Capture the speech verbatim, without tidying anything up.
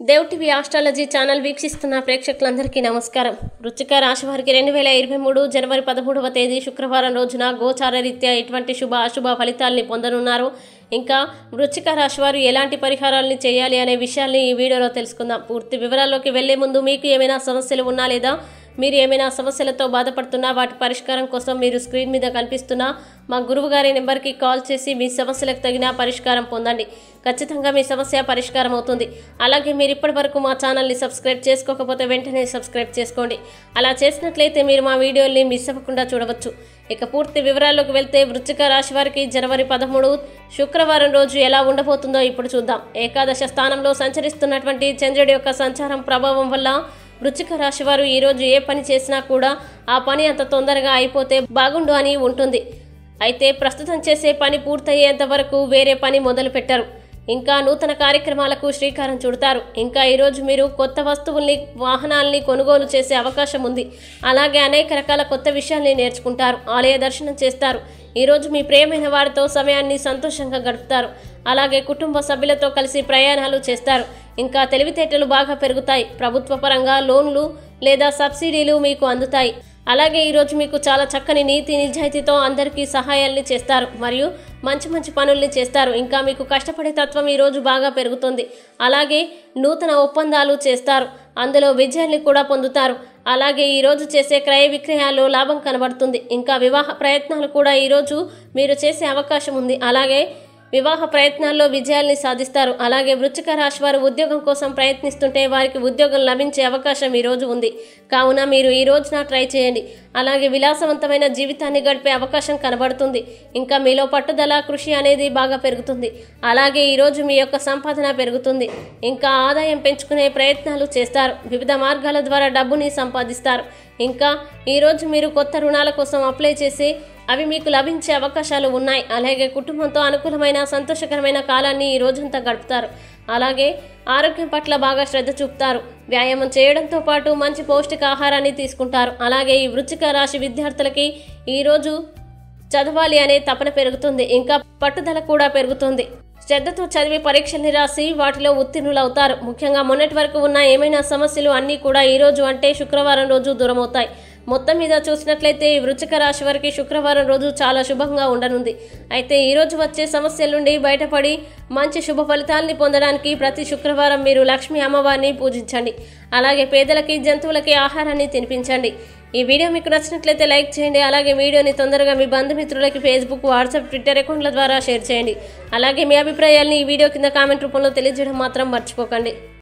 Dev TV astrology channel వీక్షిస్తున్న ప్రేక్షకులందరికీ నమస్కారం. వృశ్చిక రాశి వారికి రెండు వేల ఇరవై మూడు జనవరి పదమూడవ తేదీ శుక్రవారం రోజున గోచార రీత్యా ఎటువంటి శుభ అశుభ ఫలితాల్ని పొందనున్నారు, ఇంకా వృశ్చిక రాశి వారు ఎలాంటి పరిహారాలని చేయాలి అనే విషయాల్ని ఈ వీడియోలో తెలుసుకుందాం. పూర్తి వివరాల్లోకి వెళ్లే ముందు మీకు ఏమైనా సమస్యలు ఉన్నా లేదా మీరు ఏమైనా సమస్యలతో బాధపడుతున్నా వాటి పరిష్కారం కోసం మీరు స్క్రీన్ మీద కనిపిస్తున్న మా గురువు గారి నెంబర్కి కాల్ చేసి మీ సమస్యలకు తగిన పరిష్కారం పొందండి. ఖచ్చితంగా మీ సమస్య పరిష్కారం అవుతుంది. అలాగే మీరు ఇప్పటి వరకు మా ఛానల్ని సబ్స్క్రైబ్ చేసుకోకపోతే వెంటనే సబ్స్క్రైబ్ చేసుకోండి. అలా చేసినట్లయితే మీరు మా వీడియోల్ని మిస్ అవ్వకుండా చూడవచ్చు. ఇక పూర్తి వివరాల్లోకి వెళ్తే వృశ్చిక రాశి వారికి జనవరి పదమూడు శుక్రవారం రోజు ఎలా ఉండబోతుందో ఇప్పుడు చూద్దాం. ఏకాదశ స్థానంలో సంచరిస్తున్నటువంటి చంద్రుడి యొక్క సంచారం ప్రభావం వల్ల వృశ్చిక రాశి వారు ఈరోజు ఏ పని చేసినా కూడా ఆ పని అంత తొందరగా అయిపోతే బాగుండు అని ఉంటుంది. అయితే ప్రస్తుతం చేసే పని పూర్తయ్యేంత వరకు వేరే పని మొదలు పెట్టరు. ఇంకా నూతన కార్యక్రమాలకు శ్రీకారం చుడతారు. ఇంకా ఈరోజు మీరు కొత్త వస్తువుల్ని వాహనాల్ని కొనుగోలు చేసే అవకాశం ఉంది. అలాగే అనేక రకాల కొత్త విషయాల్ని నేర్చుకుంటారు. ఆలయ దర్శనం చేస్తారు. ఈరోజు మీ ప్రియమైన వారితో సమయాన్ని సంతోషంగా గడుపుతారు. అలాగే కుటుంబ సభ్యులతో కలిసి ప్రయాణాలు చేస్తారు. ఇంకా తెలివితేటలు బాగా పెరుగుతాయి. ప్రభుత్వ పరంగా లోన్లు లేదా సబ్సిడీలు మీకు అందుతాయి. అలాగే ఈరోజు మీకు చాలా చక్కని నీతి నిజాయితీతో అందరికీ సహాయాల్ని చేస్తారు మరియు మంచి మంచి పనుల్ని చేస్తారు. ఇంకా మీకు కష్టపడే తత్వం ఈరోజు బాగా పెరుగుతుంది. అలాగే నూతన ఒప్పందాలు చేస్తారు, అందులో విజయాన్ని కూడా పొందుతారు. అలాగే ఈరోజు చేసే క్రయ విక్రయాల్లో లాభం కనబడుతుంది. ఇంకా వివాహ ప్రయత్నాలు కూడా ఈరోజు మీరు చేసే అవకాశం ఉంది. అలాగే వివాహ ప్రయత్నాల్లో విజయాల్ని సాధిస్తారు. అలాగే వృశ్చిక రాశి వారు ఉద్యోగం కోసం ప్రయత్నిస్తుంటే వారికి ఉద్యోగం లభించే అవకాశం ఈరోజు ఉంది. కావున మీరు ఈ రోజున ట్రై చేయండి. అలాగే విలాసవంతమైన జీవితాన్ని గడిపే అవకాశం కనబడుతుంది. ఇంకా మీలో పట్టుదల కృషి అనేది బాగా పెరుగుతుంది. అలాగే ఈరోజు మీ యొక్క సంపాదన పెరుగుతుంది. ఇంకా ఆదాయం పెంచుకునే ప్రయత్నాలు చేస్తారు. వివిధ మార్గాల ద్వారా డబ్బుని సంపాదిస్తారు. ఇంకా ఈరోజు మీరు కొత్త రుణాల కోసం అప్లై చేసి అవి మీకు లభించే అవకాశాలు ఉన్నాయి. అలాగే కుటుంబంతో అనుకూలమైన సంతోషకరమైన కాలాన్ని ఈ రోజంతా గడుపుతారు. అలాగే ఆరోగ్యం పట్ల బాగా శ్రద్ధ చూపుతారు. వ్యాయామం చేయడంతో పాటు మంచి పౌష్టిక ఆహారాన్ని తీసుకుంటారు. అలాగే ఈ వృశ్చిక రాశి విద్యార్థులకి ఈరోజు చదవాలి అనే తపన పెరుగుతుంది. ఇంకా పట్టుదల కూడా పెరుగుతుంది. శ్రద్ధతో చదివి పరీక్షల్ని రాసి వాటిలో ఉత్తీర్ణులవుతారు. ముఖ్యంగా మొన్నటి వరకు ఉన్న ఏమైనా సమస్యలు అన్నీ కూడా ఈరోజు అంటే శుక్రవారం రోజు దూరమవుతాయి. మొత్తం మీద చూసినట్లయితే ఈ వృశ్చిక రాశి వారికి శుక్రవారం రోజు చాలా శుభంగా ఉండనుంది. అయితే ఈరోజు వచ్చే సమస్యల నుండి బయటపడి మంచి శుభ ఫలితాలని పొందడానికి ప్రతి శుక్రవారం మీరు లక్ష్మీ అమ్మవారిని పూజించండి. అలాగే పేదలకి జంతువులకి ఆహారాన్ని తినిపించండి. ఈ వీడియో మీకు నచ్చినట్లయితే లైక్ చేయండి. అలాగే వీడియోని తొందరగా మీ బంధుమిత్రులకి ఫేస్బుక్, వాట్సాప్, ట్విట్టర్ అకౌంట్ల ద్వారా షేర్ చేయండి. అలాగే మీ అభిప్రాయాల్ని ఈ వీడియో కింద కామెంట్ రూపంలో తెలియజేయడం మాత్రం మర్చిపోకండి.